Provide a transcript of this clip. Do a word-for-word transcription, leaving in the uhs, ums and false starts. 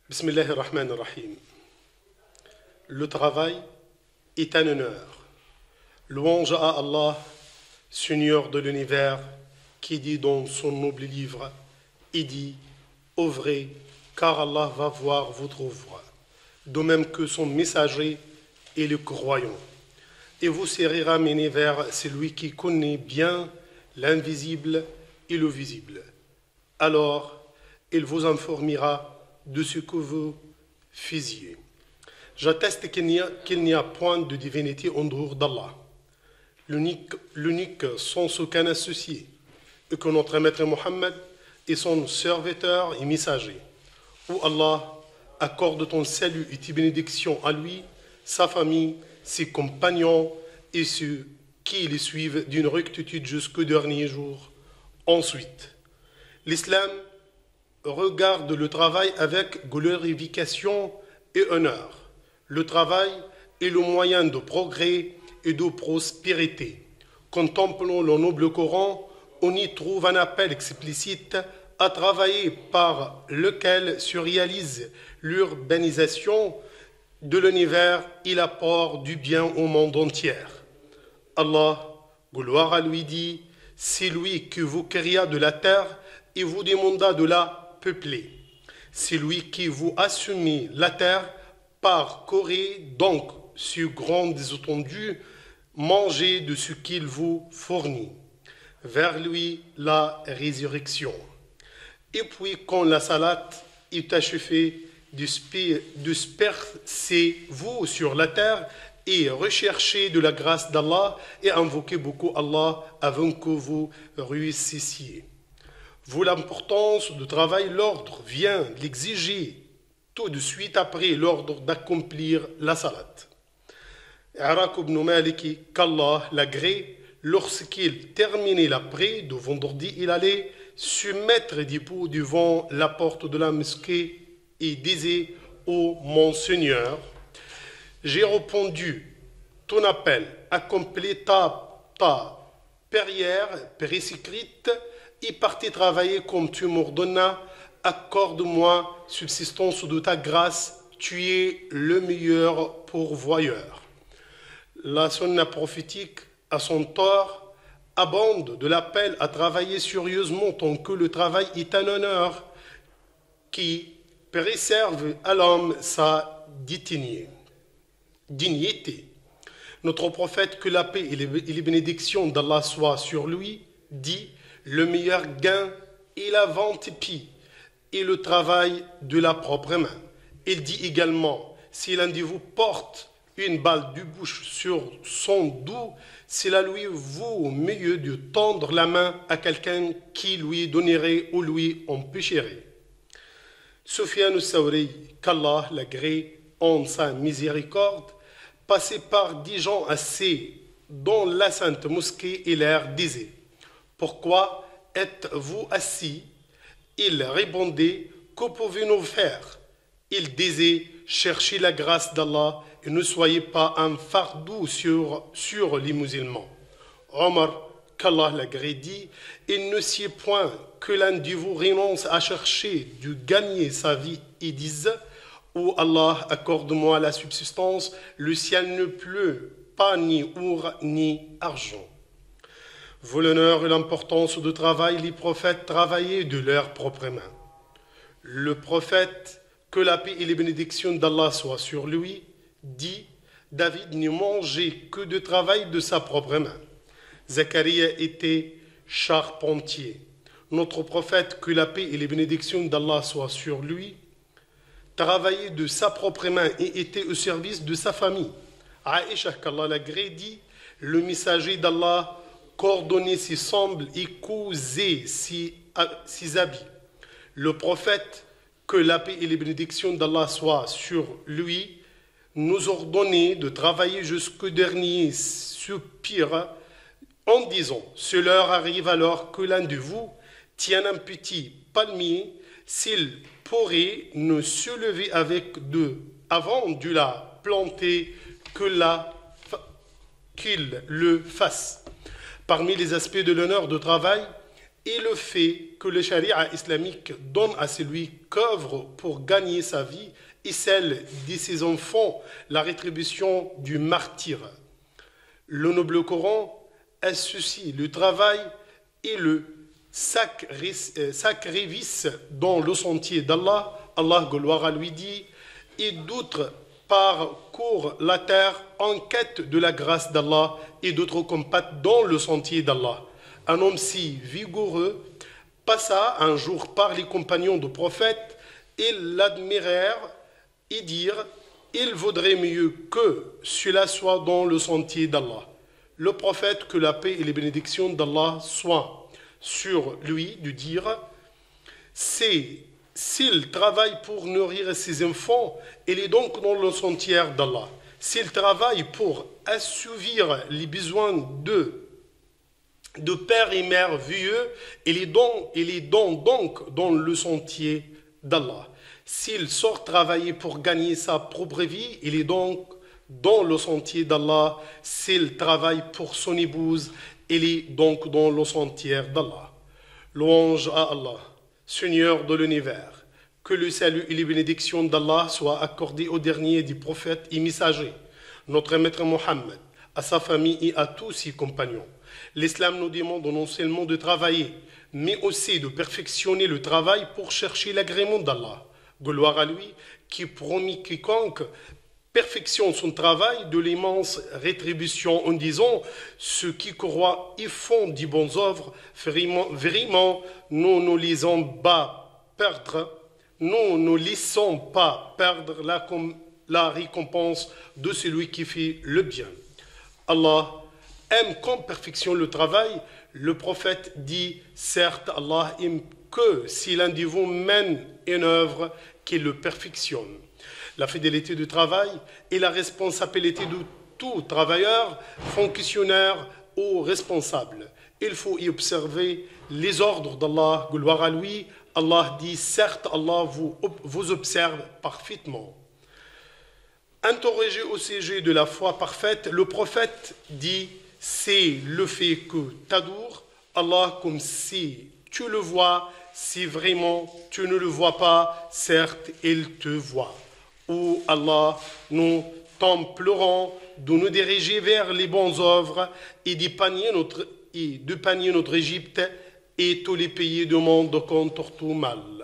Bismillahir Rahmanir Rahim. Le travail est un honneur. Louange à Allah, Seigneur de l'univers, qui dit dans son noble livre, il dit, œuvrez, car Allah va voir votre œuvre, de même que son messager et le croyant. Et vous serez ramenés vers celui qui connaît bien l'invisible et le visible. Alors, il vous informera de ce que vous faisiez. J'atteste qu'il n'y a, qu'il n'y a point de divinité en dehors d'Allah, l'unique, l'unique sans aucun associé, et que notre maître Mohammed est son serviteur et messager. Où Allah accorde ton salut et tes bénédictions à lui, sa famille, ses compagnons et ceux qui les suivent d'une rectitude jusqu'au dernier jour. Ensuite, l'islam regarde le travail avec glorification et honneur. Le travail est le moyen de progrès et de prospérité. Contemplant le noble Coran, on y trouve un appel explicite à travailler par lequel se réalise l'urbanisation de l'univers et l'apport du bien au monde entier. Allah, gloire à lui, dit, c'est lui qui vous créa de la terre et vous demanda de la peupler. C'est lui qui vous a soumis la terre, parcourez donc sur grandes étendues, mangez de ce qu'il vous fournit. Vers lui la résurrection. Et puis quand la salade est achevée, dispersez-vous sur la terre et recherchez de la grâce d'Allah et invoquez beaucoup Allah avant que vous réussissiez. Vous l'importance du travail, l'ordre vient l'exiger tout de suite après l'ordre d'accomplir la salat. Arak ibn Maliki, qu'Allah l'agrée, lorsqu'il terminait la prière de vendredi, il allait se mettre debout devant la porte de la mosquée et disait, ô mon Seigneur, j'ai répondu ton appel, accomplis ta, ta prière prescrite et parti travailler comme tu m'ordonnas, accorde-moi subsistance de ta grâce, tu es le meilleur pourvoyeur. La sunna prophétique, à son tort, abonde de l'appel à travailler sérieusement tant que le travail est un honneur qui préserve à l'homme sa dignité. Notre prophète, que la paix et les bénédictions d'Allah soient sur lui, dit le meilleur gain est la vente pie et le travail de la propre main. Il dit également, si l'un de vous porte une balle de bouche sur son dos, cela lui vaut mieux de tendre la main à quelqu'un qui lui donnerait ou lui empêcherait. Sufyan al-Sawri, qu'Allah l'agrée en sa miséricorde, passait par dix gens assis dans la sainte mosquée et leur disait, pourquoi êtes-vous assis? Il répondait, que pouvez-nous faire? Il disait, cherchez la grâce d'Allah et ne soyez pas un fardeau sur, sur les musulmans. Omar, qu'Allah l'agrée, dit, il ne sied point que l'un de vous renonce à chercher de gagner sa vie et dise, ô Allah, accorde-moi la subsistance, le ciel ne pleut pas ni or ni argent. Vous l'honneur et l'importance du travail, les prophètes travaillaient de leurs propres mains. Le prophète, que la paix et les bénédictions d'Allah soient sur lui, dit, David ne mangeait que de travail de sa propre main. Zacharia était charpentier. Notre prophète, que la paix et les bénédictions d'Allah soient sur lui, travaillait de sa propre main et était au service de sa famille. Aïcha, qu'Allah l'agrée, dit, le messager d'Allah coordonnait ses sangles et cousait ses, ses habits. Le prophète, que la paix et les bénédictions d'Allah soient sur lui, nous ordonnait de travailler jusqu'au dernier soupir en disant, cela arrive alors que l'un de vous tient un petit palmier, s'il pourrait ne se lever avec deux avant de la planter, que la, qu'il le fasse. Parmi les aspects de l'honneur de travail et le fait que le charia islamique donne à celui qu'œuvre pour gagner sa vie et celle de ses enfants la rétribution du martyr. Le noble Coran associe le travail et le sacrifice dans le sentier d'Allah. Allah, gloire à lui, dit « Et d'autres parcourent la terre en quête de la grâce d'Allah et d'autres combattent dans le sentier d'Allah. » Un homme si vigoureux passa un jour par les compagnons du prophète et l'admirèrent et dirent « Il vaudrait mieux que cela soit dans le sentier d'Allah. » Le prophète, que la paix et les bénédictions d'Allah soient sur lui, de dire « C'est s'il travaille pour nourrir ses enfants, il est donc dans le sentier d'Allah. S'il travaille pour assouvir les besoins de de père et mère vieux, il est donc, il est donc, donc dans le sentier d'Allah. S'il sort travailler pour gagner sa propre vie, il est donc dans le sentier d'Allah. S'il travaille pour son épouse, il est donc dans le sentier d'Allah. Louange à Allah, Seigneur de l'univers. Que le salut et les bénédictions d'Allah soient accordés au dernier des prophètes et messagers, notre maître Mohammed, à sa famille et à tous ses compagnons. L'islam nous demande non seulement de travailler, mais aussi de perfectionner le travail pour chercher l'agrément d'Allah. Gloire à lui qui promet quiconque perfectionne son travail de l'immense rétribution en disant « Ceux qui croient et font de bonnes œuvres, vraiment, vraiment nous ne laissons pas perdre, nous ne laissons pas perdre la, la récompense de celui qui fait le bien. » Allah aime qu'on perfectionne le travail. Le prophète dit, certes, Allah aime que si l'un de vous mène une œuvre, qu'il le perfectionne. La fidélité du travail et la responsabilité de tout travailleur, fonctionnaire ou responsable. Il faut y observer les ordres d'Allah, gloire à lui. Allah dit, certes, Allah vous, vous observe parfaitement. Interrogé au sujet de la foi parfaite, le prophète dit, c'est le fait que tu adores Allah comme si tu le vois, si vraiment tu ne le vois pas, certes, il te voit. Ô Allah, nous t'en pleurons de nous diriger vers les bonnes œuvres et d'épargner notre, et d'épargner notre Égypte et tous les pays du monde contre tout mal.